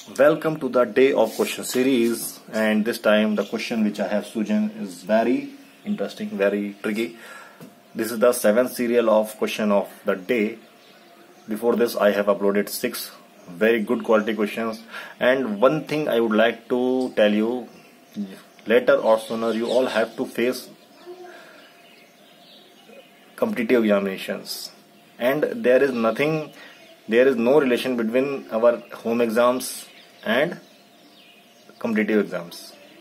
Welcome to the day of question series, and this time the question which I have chosen is very interesting, very tricky. This is the seventh serial of question of the day. Before this I have uploaded 6 very good quality questions, and one thing I would like to tell you, later or sooner you all have to face competitive examinations, and there is no relation between our home exams and competitive exams.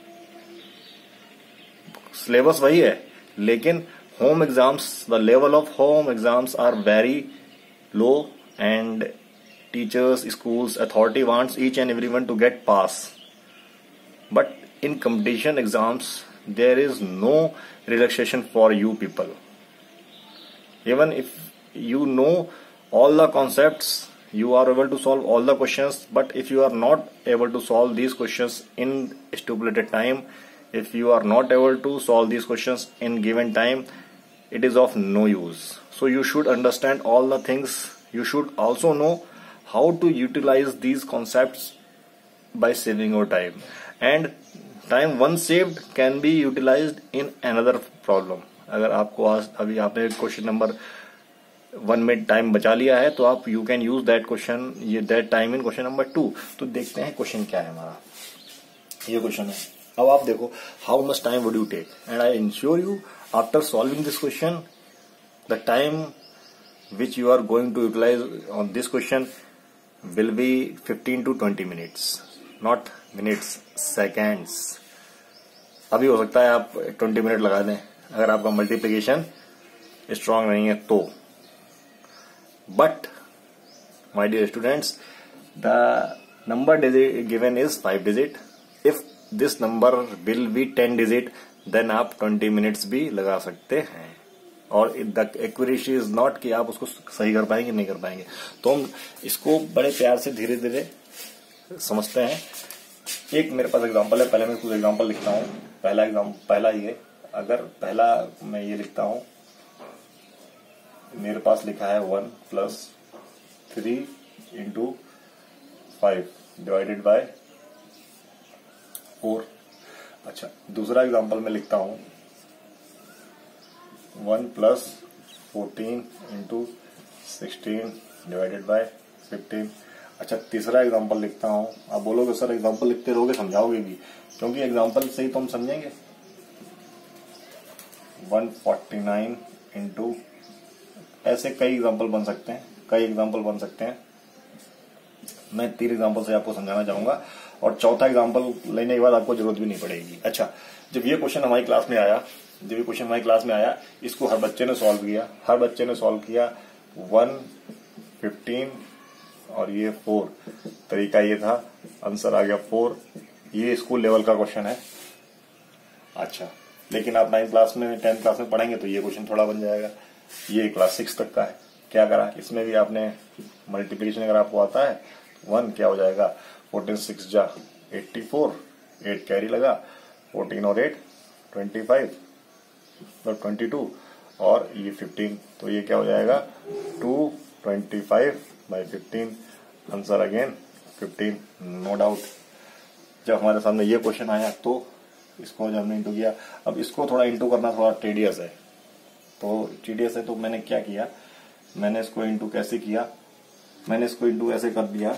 Syllabus वही है, लेकिन home exams, the level of home exams are very low, and teachers, schools, authority wants each and everyone to get pass. But in competition exams, there is no relaxation for you people. Even if you know all the concepts, you are able to solve all the questions, but if you are not able to solve these questions in stipulated time, if you are not able to solve these questions in given time, it is of no use. So you should understand all the things. You should also know how to utilize these concepts by saving your time, and time once saved can be utilized in another problem. अगर आपको आज अभी आपने question number 1 में time बचा लिया है, तो आप you can use that time in question number 2. तो देखते हैं क्वेश्चन क्या है हमारा. ये क्वेश्चन है. अब आप देखो, how much time would you take, and I insure you after solving this question the time which you are going to utilize on this question will be 15 to 20 minutes, not minutes, seconds. अभी हो सकता है आप 20 minute लगा दें अगर आपका multiplication strong नहीं है तो. But my dear students, the number given is 5 digit. If this number will be 10 digit, then आप 20 minutes भी लगा सकते हैं. और the accuracy is not कि आप उसको सही कर पाएंगे नहीं कर पाएंगे. तो हम इसको बड़े प्यार से धीरे धीरे समझते हैं. एक मेरे पास एग्जांपल है, पहले मैं कुछ एग्जांपल लिखता हूँ. पहला ये, अगर पहला मैं ये लिखता हूँ, मेरे पास लिखा है 1 + 3 × 5 डिवाइडेड बाय 4. अच्छा, दूसरा एग्जांपल मैं लिखता हूं 1 + 14 × 16 डिवाइडेड बाय 15. अच्छा, तीसरा एग्जांपल लिखता हूं. आप बोलोगे सर एग्जांपल लिखते रहोगे, समझाओगे भी, क्योंकि एग्जांपल से ही तो हम समझेंगे. 149 × ऐसे कई एग्जांपल बन सकते हैं. मैं 3 एग्जांपल से आपको समझाना चाहूंगा, और चौथा एग्जांपल लेने के बाद आपको जरूरत भी नहीं पड़ेगी. अच्छा, जब ये क्वेश्चन हमारी क्लास में आया, इसको हर बच्चे ने सॉल्व किया. 1, 15 और ये 4. तरीका ये था, आंसर आ गया 4. ये स्कूल लेवल का क्वेश्चन है. अच्छा, लेकिन आप 9th क्लास में 10th क्लास में पढ़ेंगे तो ये क्वेश्चन थोड़ा बन जाएगा. ये क्लास 6 तक का है. क्या करा, इसमें भी आपने मल्टीप्लिकेशन अगर आपको आता है, 1 क्या हो जाएगा, 14 6 जा 84, 8 कैरी लगा, 14 और 8 25 और 22 और ये 15. तो ये क्या हो जाएगा, 225/15. Answer again 15, no doubt. जब हमारे सामने ये क्वेश्चन आया तो इसको जब हमने इंटू किया, अब इसको थोड़ा इंटू करना थोड़ा टेडियस है. तो मैंने क्या किया, मैंने इसको इंटू कैसे किया, मैंने इसको इंटू ऐसे कर दिया.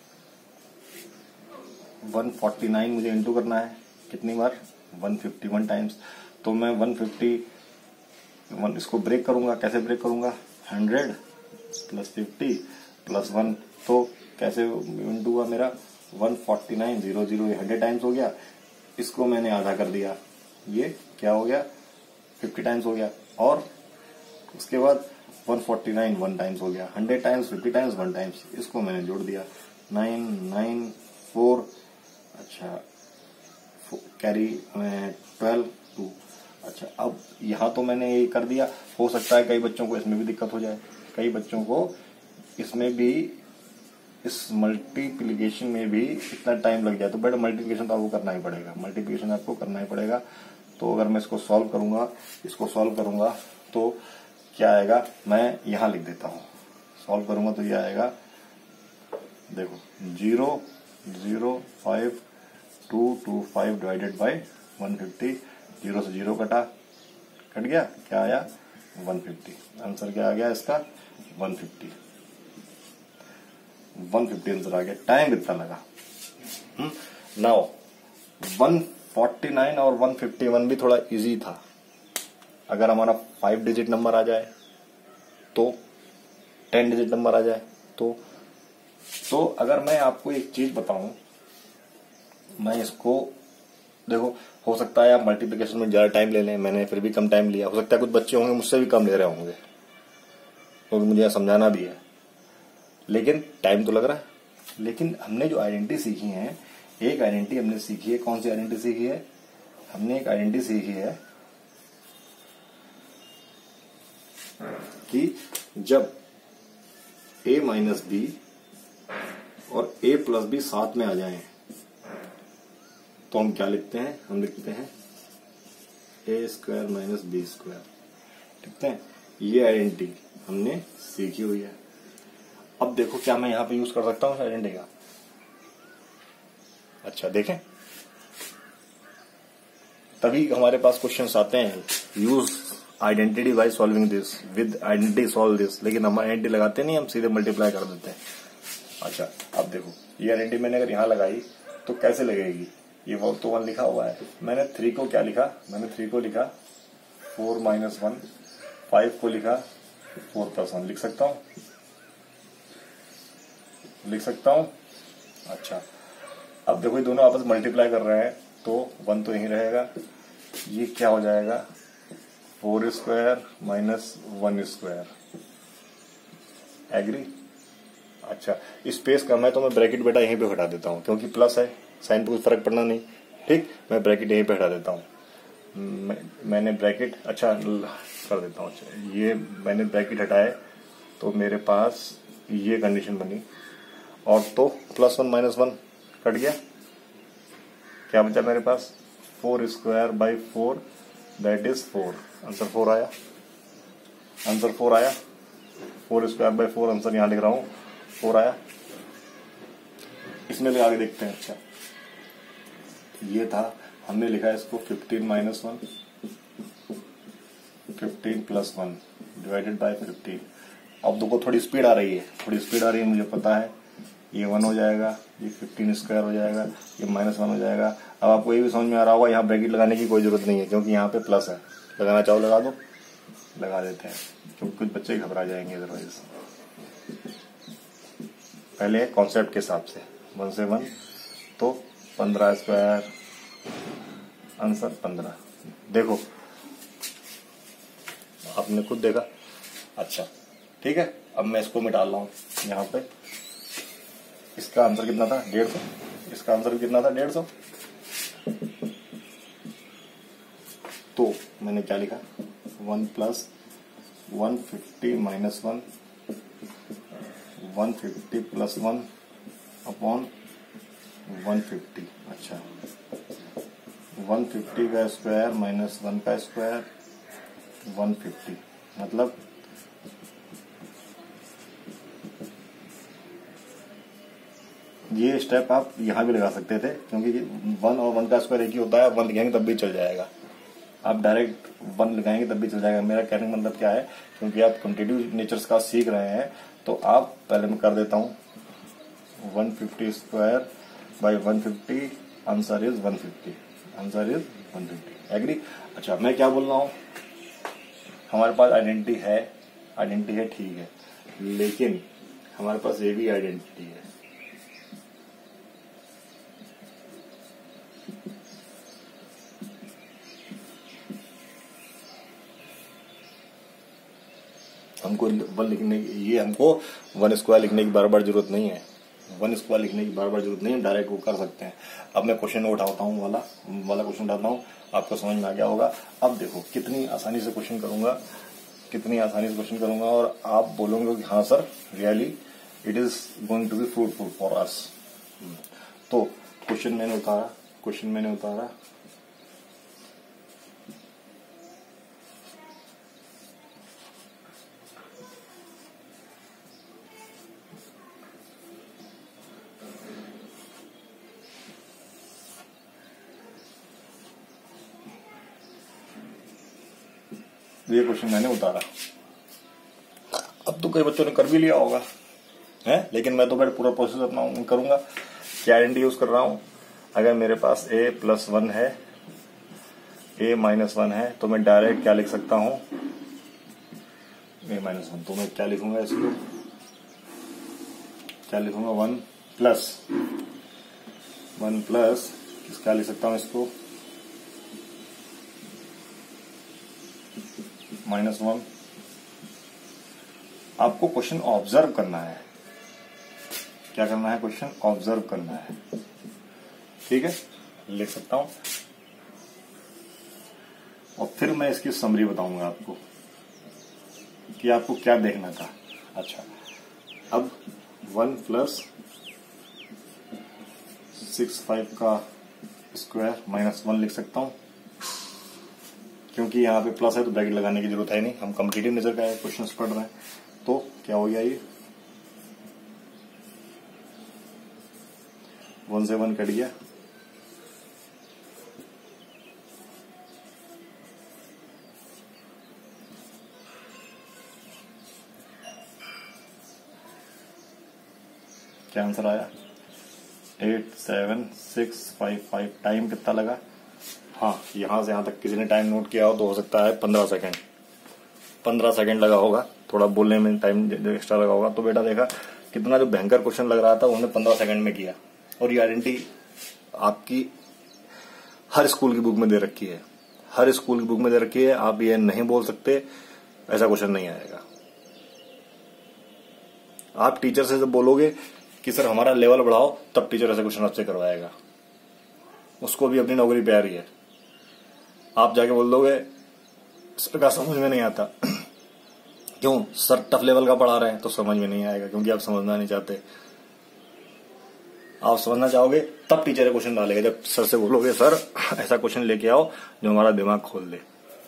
149 मुझे इंटू करना है कितनी बार, 151 टाइम्स. तो मैं 151 इसको ब्रेक करूंगा. कैसे ब्रेक करूंगा, 100 + 50 + 1. तो कैसे इंटू हुआ मेरा, 149 0 0 100 टाइम्स हो गया. इसको मैंने आधा कर दिया, ये क्या हो गया, 50 टाइम्स हो गया. और उसके बाद 149 1 टाइम्स हो गया, 100 टाइम्स 50 टाइम्स 1 टाइम्स. इसको मैंने जोड़ दिया, 9 9 4. अच्छा, कैरी 12 2. अच्छा, अब यहां तो मैंने ये कर दिया. हो सकता है कई बच्चों को इसमें भी दिक्कत हो जाए, कई बच्चों को इसमें भी, इस मल्टीप्लिकेशन में भी इतना टाइम लग जाए. तो बेटा मल्टीप्लिकेशन तो आपको करना ही पड़ेगा. तो अगर मैं इसको सॉल्व करूंगा तो क्या आएगा, मैं यहां लिख देता हूं. सॉल्व करूंगा तो ये आएगा, देखो 0 0.5225 डिवाइडेड बाय 150, 0 से 0 कट गया, क्या आया 150। आंसर क्या आ गया इसका 150 आंसर आ गया। टाइम कितना लगा? नाउ 149 और 151 भी थोड़ा इजी था। अगर हमारा 5 डिजिट नंबर आ जाए तो, 10 डिजिट नंबर आ जाए तो अगर मैं आपको एक चीज बताऊं, मैं इसको देखो, हो सकता है आप मल्टीप्लिकेशन में ज्यादा टाइम ले लें, मैंने फिर भी कम टाइम लिया। हो सकता है कुछ बच्चे होंगे मुझसे भी कम ले रहे होंगे, क्योंकि मुझे समझाना भी है, लेकिन टाइम तो लग रहा है। लेकिन हमने जो आइडेंटिटी सीखी है, एक आइडेंटिटी हमने सीखी है। कौन सी आइडेंटिटी सीखी है? हमने एक आइडेंटिटी सीखी है कि जब a माइनस बी और a प्लस बी साथ में आ जाएं तो हम क्या लिखते हैं? हम लिखते हैं a square minus B square, लिखते हैं। ये आइडेंटिटी हमने सीखी हुई है। अब देखो क्या मैं यहां पे यूज कर सकता हूं आइडेंटिटी का? अच्छा देखें, तभी हमारे पास क्वेश्चंस आते हैं, use identity by solving this, with identity solve this. लेकिन हम आइडेंटिटी लगाते नहीं, हम सीधे मल्टीप्लाई कर देते हैं। अच्छा अब देखो, ये आइडेंटिटी मैंने अगर यहां लगाई तो कैसे लगेगी? ये वो तो 1 लिखा हुआ है, मैंने 3 को क्या लिखा? मैंने 3 को लिखा 4 माइनस 1, 5 को लिखा 4 प्लस 1। लिख सकता हूं? लिख सकता हूं? अच्छा अब देखो, ये दोनों आपस में मल्टीप्लाई कर रहे हैं तो 1 तो यहीं रहेगा। ये क्या हो जाएगा? 4 स्क्वायर माइनस 1 स्क्वायर। एग्री? अच्छा स्पेस कम है तो मैं ब्रैकेट बेटा यहीं पे हटा देता हूं, क्योंकि प्लस है, साइन पे कुछ फर्क पड़ना नहीं। ठीक, मैं ब्रैकेट यहीं पे हटा देता हूं। मैंने ब्रैकेट अच्छा कर देता हूं। अच्छा ये मैंने ब्रैकेट हटाए तो मेरे पास ये कंडीशन बनी, और तो प्लस 1 माइनस 1 कट गया। क्या बचा मेरे पास? 4 square by 4 that is 4। Answer 4 आया। आंसर 4 आया। 4 स्क्वायर बाई 4 आंसर यहां लिख रहा हूं, 4 आया। इसमें लगा के देखते हैं। अच्छा ये था, हमने लिखा है इसको 15 माइनस 1, 15 प्लस 1 डिवाइडेड बाय 15। अब देखो थोड़ी स्पीड आ रही है, थोड़ी स्पीड आ रही है, मुझे पता है। ये 1 हो जाएगा, ये 15 स्क्वायर हो जाएगा, ये माइनस 1 हो जाएगा। अब आपको ये भी समझ में आ रहा होगा, यहाँ ब्रैकेट लगाने की कोई जरूरत नहीं है, क्योंकि यहाँ पे प्लस है। लगाना चाहो लगा दो, लगा देते हैं, क्योंकि कुछ बच्चे घबरा जाएंगे अदरवाइज। पहले कॉन्सेप्ट के हिसाब से 1 से 1 तो 15 स्क्वायर, आंसर 15। देखो आपने खुद देखा। अच्छा ठीक है, अब मैं इसको मिटा रहा हूँ यहाँ पे। इसका आंसर कितना था? 150। इसका आंसर भी कितना था? 150। तो मैंने क्या लिखा? 1 प्लस 150 माइनस 1, 150 प्लस 1 अपॉन 150। अच्छा 150 का स्क्वायर माइनस 1 का स्क्वायर 150, मतलब ये स्टेप आप यहां भी लगा सकते थे, क्योंकि 1 और 1 का स्क्वायर एक ही होता है। 1 लिखाएंगे तब भी चल जाएगा, आप डायरेक्ट 1 लगाएंगे तब भी चल जाएगा। मेरा कहने का मतलब क्या है, क्योंकि आप कॉम्पिटिटिव नेचर्स का सीख रहे हैं, तो आप पहले मैं कर देता हूं 150 square by 150, answer is 150। Answer is 150। Agree? अच्छा मैं क्या बोल रहा हूं, हमारे पास आइडेंटिटी है ठीक है, लेकिन हमारे पास ये भी आइडेंटिटी है। हमको 1 लिखने की, ये हमको 1 स्क्वायर लिखने की बार बार जरूरत नहीं है। 1 स्क्वायर लिखने की बार बार जरूरत नहीं है, डायरेक्ट वो कर सकते हैं। अब मैं क्वेश्चन उठाता हूँ, वाला क्वेश्चन उठाता हूँ, आपको समझ में आ गया होगा। अब देखो कितनी आसानी से क्वेश्चन करूंगा, कितनी आसानी से क्वेश्चन करूंगा, और आप बोलोगे कि हाँ sir really it is going to be fruitful for us. तो क्वेश्चन मैंने उतारा, ये क्वेश्चन मैंने उतारा। अब तो कई बच्चों ने कर भी लिया होगा है, लेकिन मैं तो फिर पूरा प्रोसेस अपना करूंगा। क्या आइडेंटिटी यूज कर रहा हूं, अगर मेरे पास a+1 है, a-1 है, तो मैं डायरेक्ट क्या लिख सकता हूं, a-1, तो मैं क्या लिखूंगा इसको, क्या लिखूंगा 1 प्लस क्या लिख सकता हूं इसको, -1। आपको क्वेश्चन ऑब्जर्व करना है, क्या करना है, क्वेश्चन ऑब्जर्व करना है, ठीक है, लिख सकता हूं। और फिर मैं इसकी समरी बताऊंगा आपको कि आपको क्या देखना था। अच्छा, अब 1 + 65 का स्क्वायर -1 लिख सकता हूं, क्योंकि यहाँ पे प्लस है तो ब्रैकेट लगाने की जरूरत है नहीं, हम कॉम्पिटिटिव नेचर का क्वेश्चन पढ़ रहे हैं। तो क्या हो गया, ये 1 से 1 कट गया, क्या आंसर आया, 87655। टाइम कितना लगा, हाँ यहां से यहां तक किसी ने टाइम नोट किया हो तो हो सकता है 15 सेकंड, 15 सेकंड लगा होगा, थोड़ा बोलने में टाइम एक्स्ट्रा लगा होगा। तो बेटा देखा कितना जो भयंकर क्वेश्चन लग रहा था उन्होंने 15 सेकंड में किया। और ये आइडेंटिटी आपकी हर स्कूल की बुक में दे रखी है, हर स्कूल की बुक में दे रखी है। आप ये नहीं बोल सकते ऐसा क्वेश्चन नहीं आएगा। आप टीचर से जब बोलोगे कि सर हमारा लेवल बढ़ाओ, तब टीचर ऐसा क्वेश्चन आपसे करवाएगा, उसको भी अपनी नौकरी प्यारी है। आप जाके बोल दोगे सर का समझ में नहीं आता, क्यों, सर टफ लेवल का पढ़ा रहे हैं, तो समझ में नहीं आएगा, क्योंकि आप समझना नहीं चाहते। आप समझना चाहोगे तब टीचर क्वेश्चन डालेगा, जब सर से बोलोगे सर ऐसा क्वेश्चन लेके आओ जो हमारा दिमाग खोल दे।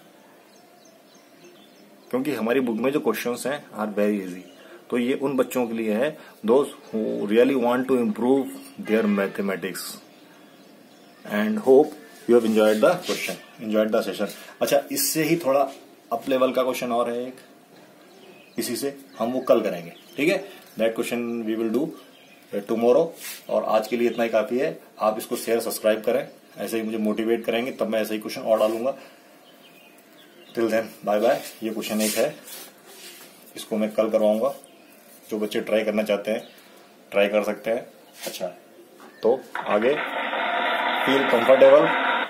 क्योंकि हमारी बुक में जो क्वेश्चंस हैं आर वेरी इजी। तो ये उन बच्चों के लिए है, those who really want to improve their mathematics, and hope you have enjoyed the question, enjoyed the session. अच्छा, इससे ही थोड़ा अप लेवल का क्वेश्चन और है एक, इसी से हम वो कल करेंगे, ठीक है। That question we will do tomorrow. और आज के लिए इतना ही काफी है। आप इसको शेयर सब्सक्राइब करें, ऐसे ही मुझे मोटिवेट करेंगे, तब मैं ऐसे ही क्वेश्चन और डालूंगा। Till then bye bye. ये क्वेश्चन एक है, इसको मैं कल करवाऊंगा। जो बच्चे ट्राई करना चाहते हैं ट्राई कर सकते हैं। अच्छा, तो आगे feel comfortable,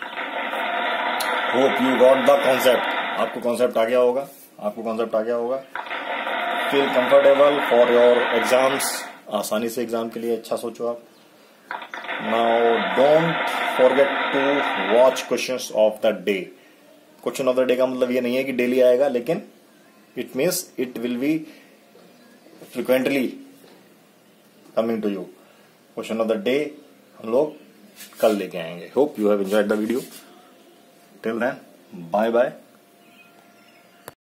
hope you got the concept. आपको कॉन्सेप्ट आ गया होगा, आपको कॉन्सेप्ट आ गया होगा। Feel comfortable for your exams, आसानी से एग्जाम के लिए अच्छा सोचो आप। Now don't forget to watch questions of the day. Question of the day का मतलब ये नहीं है कि डेली आएगा, लेकिन it means it will be frequently coming to you. Question of the day हम लोग कल लेके आएंगे। Hope you have enjoyed the video. Till then bye bye.